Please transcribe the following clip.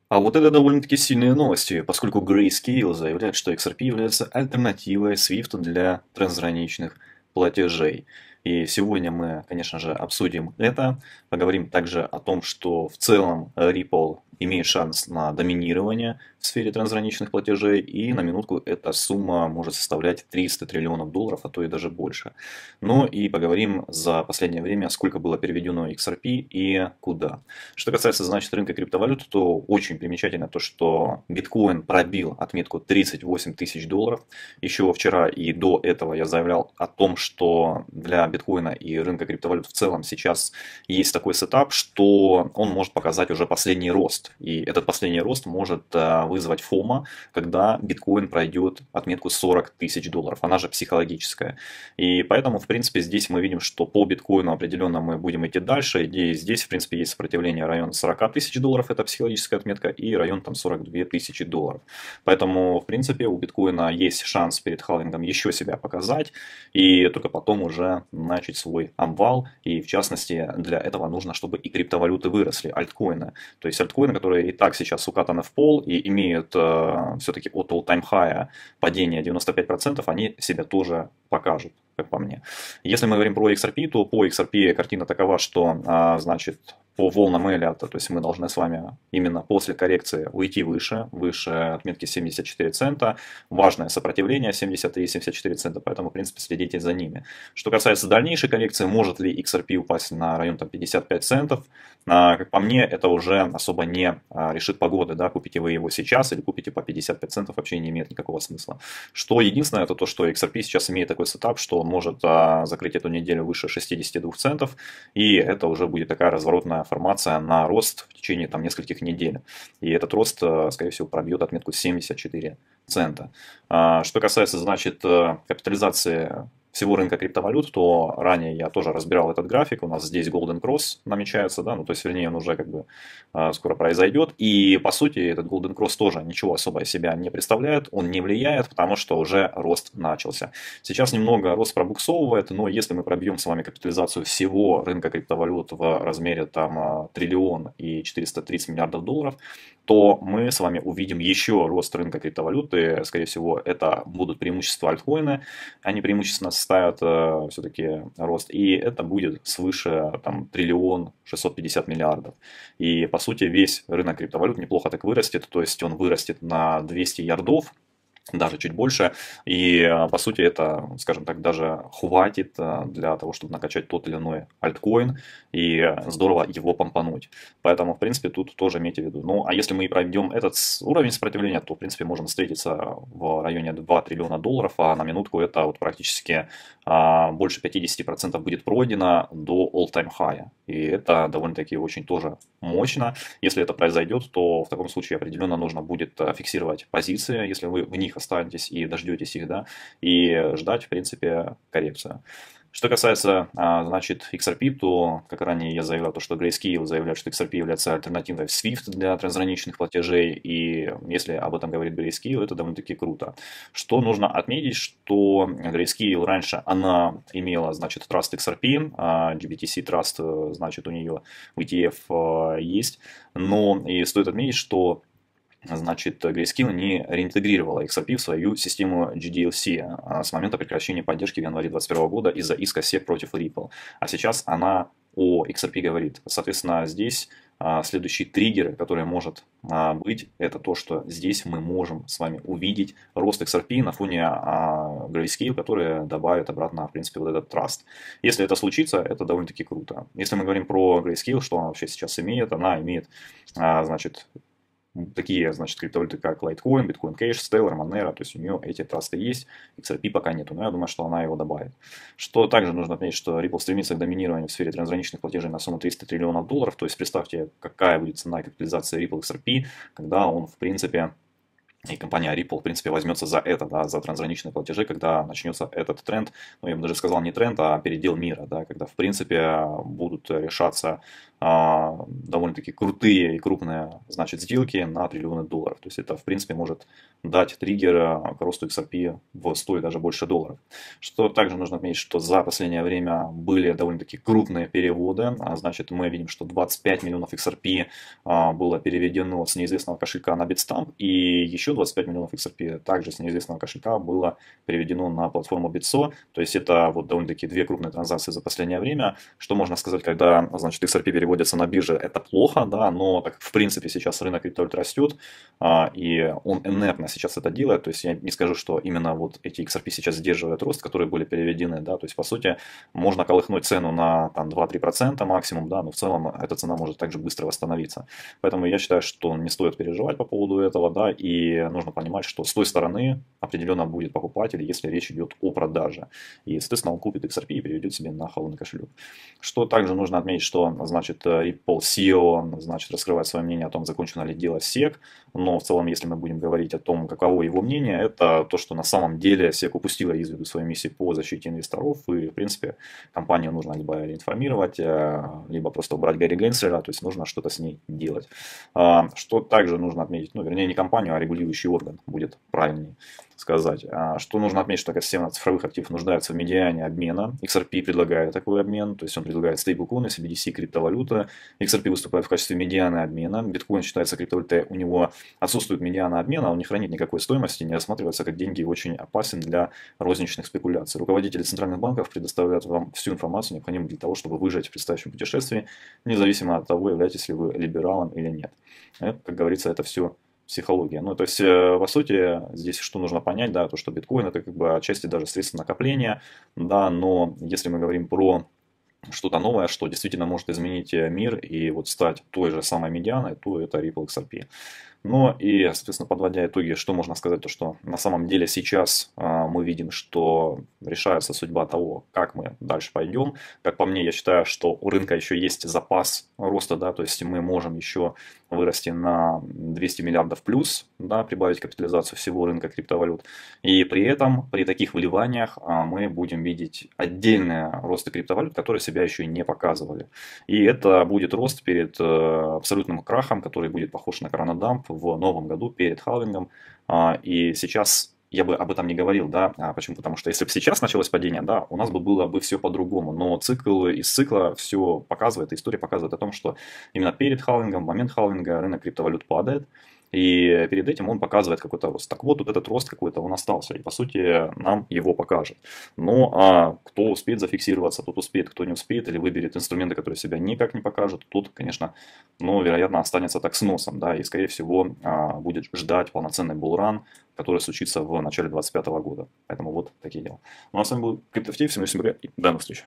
А вот это довольно-таки сильные новости, поскольку Grayscale заявляет, что XRP является альтернативой SWIFT для трансграничных платежей. И сегодня мы, конечно же, обсудим это, поговорим также о том, что в целом Ripple имеет шанс на доминирование в сфере трансграничных платежей, и на минутку эта сумма может составлять 300 триллионов долларов, а то и даже больше. Ну и поговорим за последнее время, сколько было переведено XRP и куда. Что касается, значит, рынка криптовалют, то очень примечательно то, что биткоин пробил отметку 38 тысяч долларов. Еще вчера и до этого я заявлял о том, что для биткоина и рынка криптовалют в целом сейчас есть такой сетап, что он может показать уже последний рост. И этот последний рост может вызвать фома, когда биткоин пройдет отметку 40 тысяч долларов. Она же психологическая. И поэтому, в принципе, здесь мы видим, что по биткоину определенно мы будем идти дальше. И здесь, в принципе, есть сопротивление район 40 тысяч долларов, это психологическая отметка, и район там 42 тысячи долларов. Поэтому, в принципе, у биткоина есть шанс перед халвингом еще себя показать, и только потом уже начать свой обвал. И, в частности, для этого нужно, чтобы и криптовалюты выросли, альткоины. То есть альткоины, которые и так сейчас укатаны в пол и имеют все-таки от all-time high падение 95%, они себя тоже покажут, как по мне. Если мы говорим про XRP, то по XRP картина такова, что, значит, по волнам Эллиота, то есть мы должны с вами именно после коррекции уйти выше отметки 74 цента. Важное сопротивление 73-74 цента, поэтому, в принципе, следите за ними. Что касается дальнейшей коррекции, может ли XRP упасть на район там, 55 центов, как по мне, это уже особо не решит погоды, да, купите вы его сейчас или купите по 55 центов, вообще не имеет никакого смысла. Что единственное, это то, что XRP сейчас имеет такой сетап, что он может закрыть эту неделю выше 62 центов, и это уже будет такая разворотная формация на рост в течение там, нескольких недель. И этот рост, скорее всего, пробьет отметку 74 цента. Что касается, значит, капитализации всего рынка криптовалют, то ранее я тоже разбирал этот график. У нас здесь Golden Cross намечается, да, ну то есть, вернее, он уже как бы скоро произойдет. И по сути этот Golden Cross тоже ничего особо из себя не представляет, он не влияет, потому что уже рост начался. Сейчас немного рост пробуксовывает, но если мы пробьем с вами капитализацию всего рынка криптовалют в размере там триллион и 430 миллиардов долларов, то мы с вами увидим еще рост рынка криптовалюты. Скорее всего, это будут преимущества альткоины, они преимущественно составят все-таки рост. И это будет свыше там, триллион 650 миллиардов. И по сути весь рынок криптовалют неплохо так вырастет. То есть он вырастет на 200 ярдов, даже чуть больше, и по сути это, скажем так, даже хватит для того, чтобы накачать тот или иной альткоин и здорово его помпануть. Поэтому, в принципе, тут тоже имейте в виду. Ну, а если мы пройдем этот уровень сопротивления, то, в принципе, можем встретиться в районе 2 триллиона долларов, а на минутку это вот практически больше 50% будет пройдено до all-time high. И это довольно-таки очень тоже мощно. Если это произойдет, то в таком случае определенно нужно будет фиксировать позиции, если вы в них останетесь и дождетесь их, да, и ждать, в принципе, коррекцию. Что касается, значит, XRP, то, как ранее я заявлял, то, что Grayscale заявляет, что XRP является альтернативой SWIFT для трансграничных платежей, и если об этом говорит Grayscale, это довольно-таки круто. Что нужно отметить, что Grayscale раньше, она имела, значит, Trust XRP, GBTC Trust, значит, у нее в ETF есть, но и стоит отметить, что значит, Grayscale не реинтегрировала XRP в свою систему GDLC с момента прекращения поддержки в январе 2021 года из-за иска SEC против Ripple. А сейчас она о XRP говорит. Соответственно, здесь следующие триггеры, которые может быть, это то, что здесь мы можем с вами увидеть рост XRP на фоне Grayscale, который добавит обратно, в принципе, вот этот Trust. Если это случится, это довольно-таки круто. Если мы говорим про Grayscale, что она вообще сейчас имеет, она имеет, значит, такие, значит, криптовалюты, как Litecoin, Bitcoin Cash, Stellar, Monero, то есть у нее эти трасты есть, XRP пока нету, но я думаю, что она его добавит. Что также нужно отметить, что Ripple стремится к доминированию в сфере трансграничных платежей на сумму 300 триллионов долларов, то есть представьте, какая будет цена капитализации Ripple XRP, когда он, в принципе, и компания Ripple, в принципе, возьмется за это, да, за трансграничные платежи, когда начнется этот тренд, ну, я бы даже сказал не тренд, а передел мира, да, когда, в принципе, будут решаться довольно-таки крутые и крупные, значит, сделки на триллионы долларов. То есть это, в принципе, может дать триггер к росту XRP в 100 и даже больше долларов. Что также нужно отметить, что за последнее время были довольно-таки крупные переводы. Значит, мы видим, что 25 миллионов XRP было переведено с неизвестного кошелька на Bitstamp, и еще 25 миллионов XRP также с неизвестного кошелька было переведено на платформу Bitso. То есть это вот довольно-таки две крупные транзакции за последнее время. Что можно сказать, когда, значит, XRP переводится на бирже, это плохо, да, но так в принципе сейчас рынок криптовалют растет, и он инертно сейчас это делает. То есть я не скажу, что именно вот эти XRP сейчас сдерживают рост, которые были переведены, да, то есть по сути можно колыхнуть цену на там 2-3% максимум, да, но в целом эта цена может также быстро восстановиться. Поэтому я считаю, что не стоит переживать по поводу этого, да, и нужно понимать, что с той стороны определенно будет покупатель, если речь идет о продаже. И, соответственно, он купит XRP и переведет себе на холодный кошелек. Что также нужно отметить, что, значит, Ripple CEO, значит, раскрывает свое мнение о том, закончено ли дело SEC, но в целом, если мы будем говорить о том, каково его мнение, это то, что на самом деле SEC упустила из виду свою миссию по защите инвесторов, и, в принципе, компанию нужно либо информировать, либо просто убрать Гарри Генслера, то есть нужно что-то с ней делать. Что также нужно отметить, ну, вернее, не компанию, а регулирующий орган, будет правильнее сказать. Что нужно отметить, что экосистема цифровых активов нуждается в медиане обмена. XRP предлагает такой обмен, то есть он предлагает стейблкоины, CBDC, криптовалюты. XRP выступает в качестве медианы обмена. Биткоин считается криптовалютой, у него отсутствует медиана обмена, он не хранит никакой стоимости, не рассматривается как деньги и очень опасен для розничных спекуляций. Руководители центральных банков предоставляют вам всю информацию, необходимую для того, чтобы выжить в предстоящем путешествии, независимо от того, являетесь ли вы либералом или нет. Это, как говорится, это все психология. Ну, то есть, по сути, здесь что нужно понять, да, то, что биткоин это как бы отчасти даже средство накопления, да, но если мы говорим про что-то новое, что действительно может изменить мир и вот стать той же самой медианой, то это Ripple XRP. Ну и, соответственно, подводя итоги, что можно сказать, то что на самом деле сейчас мы видим, что решается судьба того, как мы дальше пойдем. Как по мне, я считаю, что у рынка еще есть запас роста, да, то есть мы можем еще вырасти на 200 миллиардов плюс, да, прибавить капитализацию всего рынка криптовалют. И при этом, при таких выливаниях мы будем видеть отдельные росты криптовалют, которые себя еще и не показывали. И это будет рост перед абсолютным крахом, который будет похож на коронадамп в новом году перед халвингом. И сейчас я бы об этом не говорил, да, почему? Потому что если бы сейчас началось падение, да, у нас бы было бы все по-другому, но цикл из цикла все показывает, история показывает о том, что именно перед халвингом, в момент халвинга рынок криптовалют падает, и перед этим он показывает какой-то рост. Так вот этот рост какой-то, он остался, и по сути нам его покажет. Ну, а кто успеет зафиксироваться, тот успеет, кто не успеет, или выберет инструменты, которые себя никак не покажут, тут, конечно, ну, вероятно, останется так с носом, да, и, скорее всего, будет ждать полноценный булран, который случится в начале 2025 года. Поэтому вот такие дела. Ну, а с вами был CryptoFT, всем привет и до новых встреч.